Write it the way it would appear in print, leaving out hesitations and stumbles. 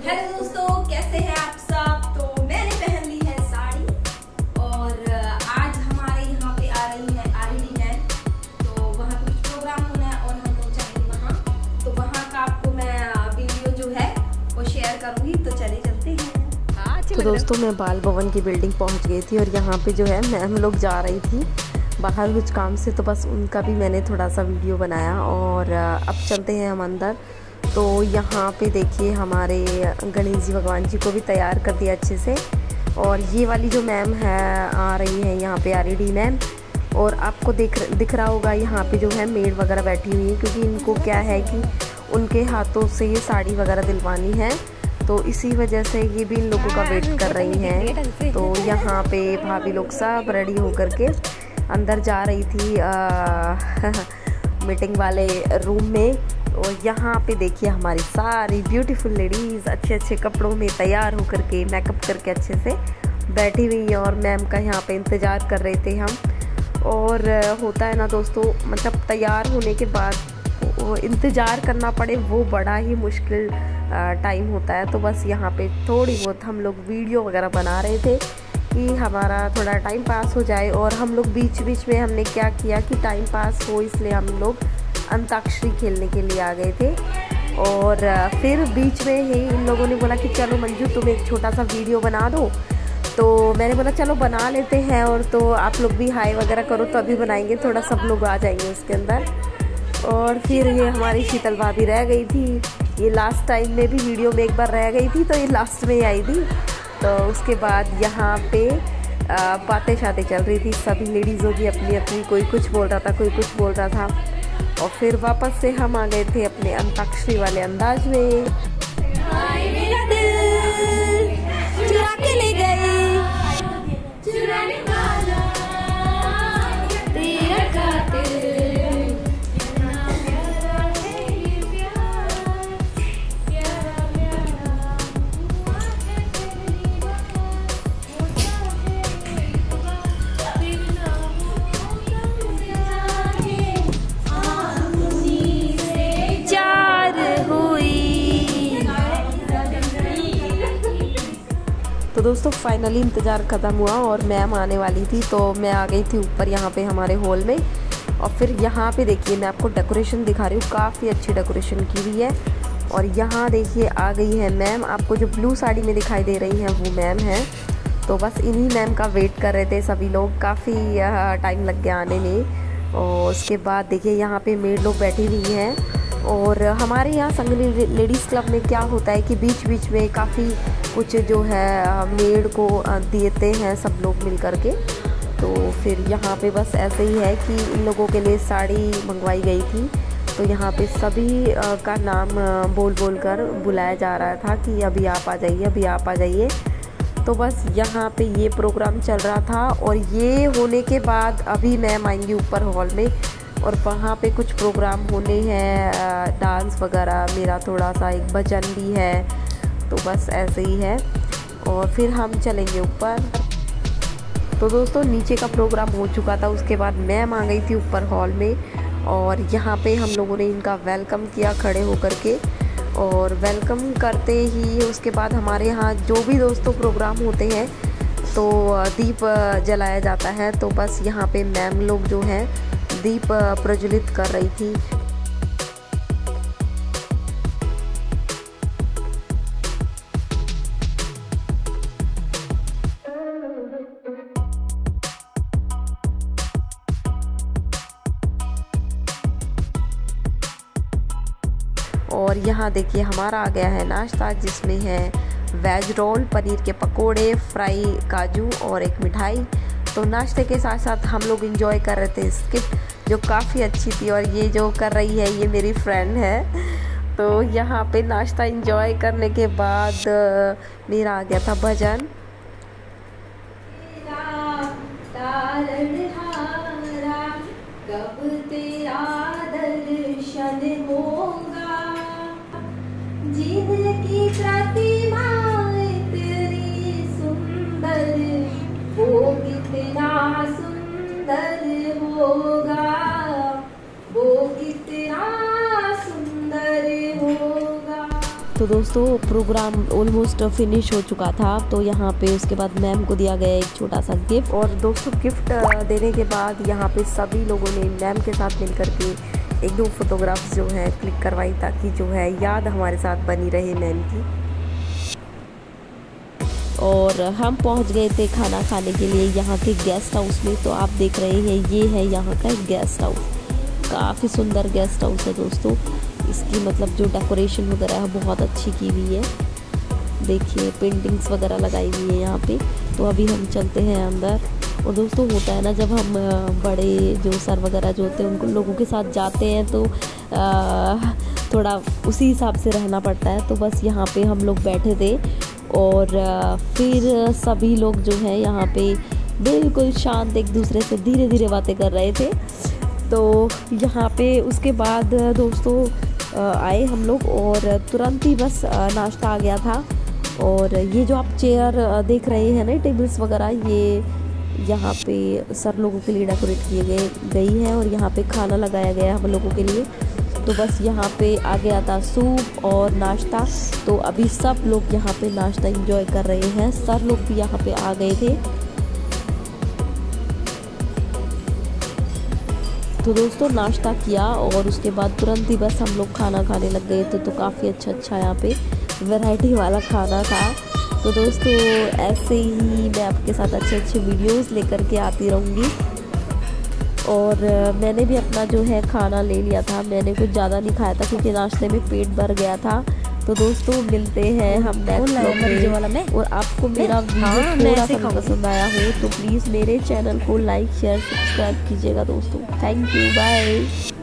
Hello दोस्तों, कैसे हैं आप सब। तो मैंने पहन ली है साड़ी और आज हमारे यहाँ पे आ रही है आरडी मैम। तो वहाँ पे कुछ प्रोग्राम होना है और हम लोग जाएंगे वहाँ। तो वहाँ का आपको मैं वीडियो जो है वो शेयर करूँगी। तो चले चलते हैं। तो दोस्तों मैं बाल भवन की बिल्डिंग पहुँच गई थी और यहाँ पे जो है मैम लोग जा रही थी बाहर कुछ काम से, तो बस उनका भी मैंने थोड़ा सा वीडियो बनाया। और अब चलते हैं हम अंदर। तो यहाँ पे देखिए हमारे गणेश जी भगवान जी को भी तैयार कर दिया अच्छे से। और ये वाली जो मैम है आ रही है यहाँ पे आरडी मैम। और आपको दिख रहा होगा यहाँ पे जो है मेड वगैरह बैठी हुई है, क्योंकि इनको क्या है कि उनके हाथों से ये साड़ी वगैरह दिलवानी है। तो इसी वजह से ये भी इन लोगों का वेट कर रही हैं। तो यहाँ पे भाभी लोग सब रेडी होकर के अंदर जा रही थी मीटिंग वाले रूम में। और यहाँ पे देखिए हमारी सारी ब्यूटीफुल लेडीज़ अच्छे अच्छे कपड़ों में तैयार होकर के मेकअप करके अच्छे से बैठी हुई हैं और मैम का यहाँ पे इंतज़ार कर रहे थे हम। और होता है ना दोस्तों, मतलब तैयार होने के बाद वो इंतज़ार करना पड़े, वो बड़ा ही मुश्किल टाइम होता है। तो बस यहाँ पे थोड़ी बहुत हम लोग वीडियो वगैरह बना रहे थे कि हमारा थोड़ा टाइम पास हो जाए। और हम लोग बीच बीच में हमने क्या किया कि टाइम पास हो, इसलिए हम लोग अंताक्षरी खेलने के लिए आ गए थे। और फिर बीच में ही इन लोगों ने बोला कि चलो मंजू तुम एक छोटा सा वीडियो बना दो। तो मैंने बोला चलो बना लेते हैं, और तो आप लोग भी हाई वगैरह करो तो अभी बनाएंगे, थोड़ा सब लोग आ जाएंगे उसके अंदर। और फिर ये हमारी शीतल भाभी रह गई थी, ये लास्ट टाइम में भी वीडियो में एक बार रह गई थी, तो ये लास्ट में ही आई थी। तो उसके बाद यहाँ पे बातें शातें चल रही थी, सभी लेडीज़ों की अपनी अपनी, कोई कुछ बोल रहा था कोई कुछ बोल रहा था। और फिर वापस से हम आ गए थे अपने अंताक्षरी वाले अंदाज में। मेरा दिल चुरा के ले गई, चुराने वाला तेरा कातिल। तो दोस्तों फाइनली इंतज़ार ख़त्म हुआ और मैम आने वाली थी, तो मैं आ गई थी ऊपर यहाँ पे हमारे हॉल में। और फिर यहाँ पे देखिए मैं आपको डेकोरेशन दिखा रही हूँ, काफ़ी अच्छी डेकोरेशन की हुई है। और यहाँ देखिए आ गई है मैम, आपको जो ब्लू साड़ी में दिखाई दे रही हैं वो मैम है। तो बस इन्हीं मैम का वेट कर रहे थे सभी लोग, काफ़ी टाइम लग गया आने में। और उसके बाद देखिए यहाँ पे मेड लोग बैठी हुई हैं। और हमारे यहाँ संगली लेडीज़ क्लब में क्या होता है कि बीच बीच में काफ़ी कुछ जो है मेड को देते हैं सब लोग मिल कर के। तो फिर यहाँ पे बस ऐसे ही है कि इन लोगों के लिए साड़ी मंगवाई गई थी। तो यहाँ पे सभी का नाम बोल बोल कर बुलाया जा रहा था कि अभी आप आ जाइए, अभी आप आ जाइए। तो बस यहाँ पे ये प्रोग्राम चल रहा था। और ये होने के बाद अभी मैम आएंगी ऊपर हॉल में, और वहाँ पे कुछ प्रोग्राम होने हैं, डांस वगैरह, मेरा थोड़ा सा एक भजन भी है। तो बस ऐसे ही है। और फिर हम चलेंगे ऊपर। तो दोस्तों नीचे का प्रोग्राम हो चुका था, उसके बाद मैम आ गई थी ऊपर हॉल में। और यहाँ पे हम लोगों ने इनका वेलकम किया खड़े होकर के। और वेलकम करते ही उसके बाद हमारे यहाँ जो भी दोस्तों प्रोग्राम होते हैं तो दीप जलाया जाता है। तो बस यहाँ पे मैम लोग जो हैं दीप प्रज्वलित कर रही थी। और यहाँ देखिए हमारा आ गया है नाश्ता, जिसमें है वेज रोल, पनीर के पकोड़े, फ्राई काजू और एक मिठाई। तो नाश्ते के साथ साथ हम लोग एंजॉय कर रहे थे स्किट, जो काफ़ी अच्छी थी। और ये जो कर रही है ये मेरी फ्रेंड है। तो यहाँ पे नाश्ता एंजॉय करने के बाद मेरा आ गया था भजन। कब तेरा दर्शन होगा, जिनकी प्रतिमा तेरी सुंदर, वो कितना सुंदर होगा, वो कितना सुंदर होगा। तो तो दोस्तों प्रोग्राम ऑलमोस्ट फिनिश हो चुका था। तो यहाँ पे उसके बाद मैम को दिया गया एक छोटा सा गिफ्ट। और दोस्तों गिफ्ट देने के बाद यहाँ पे सभी लोगों ने मैम के साथ मिल कर के एक दो फोटोग्राफ्स जो है क्लिक करवाई, ताकि जो है याद हमारे साथ बनी रहे मैम की। और हम पहुँच गए थे खाना खाने के लिए यहाँ के गेस्ट हाउस में। तो आप देख रहे हैं ये है यहाँ का गेस्ट हाउस, काफ़ी सुंदर गेस्ट हाउस है दोस्तों। इसकी मतलब जो डेकोरेशन वगैरह है बहुत अच्छी की हुई है, देखिए पेंटिंग्स वगैरह लगाई हुई है यहाँ पे। तो अभी हम चलते हैं अंदर। और दोस्तों होता है ना, जब हम बड़े जो सर वगैरह जो होते हैं उनको लोगों के साथ जाते हैं तो थोड़ा उसी हिसाब से रहना पड़ता है। तो बस यहाँ पे हम लोग बैठे थे और फिर सभी लोग जो है यहाँ पे बिल्कुल शांत एक दूसरे से धीरे धीरे बातें कर रहे थे। तो यहाँ पे उसके बाद दोस्तों आए हम लोग और तुरंत ही बस नाश्ता आ गया था। और ये जो आप चेयर देख रहे हैं ना, टेबल्स वगैरह, ये यहाँ पे सर लोगों के लिए डेकोरेट किए गई है और यहाँ पे खाना लगाया गया हम लोगों के लिए। तो बस यहाँ पे आ गया था सूप और नाश्ता। तो अभी सब लोग यहाँ पे नाश्ता एंजॉय कर रहे हैं, सर लोग भी यहाँ पे आ गए थे। तो दोस्तों नाश्ता किया और उसके बाद तुरंत ही बस हम लोग खाना खाने लग गए थे। तो काफ़ी अच्छा यहाँ पे वैरायटी वाला खाना था। तो दोस्तों ऐसे ही मैं आपके साथ अच्छे वीडियोस लेकर के आती रहूँगी। और मैंने भी अपना जो है खाना ले लिया था, मैंने कुछ ज़्यादा नहीं खाया था क्योंकि नाश्ते में पेट भर गया था। तो दोस्तों मिलते हैं हम नेक्स्ट व्लॉग में। और आपको मेरा वीडियो थोड़ा सा पसंद आया हो तो प्लीज़ मेरे चैनल को लाइक शेयर सब्सक्राइब कीजिएगा दोस्तों। Thank you, bye.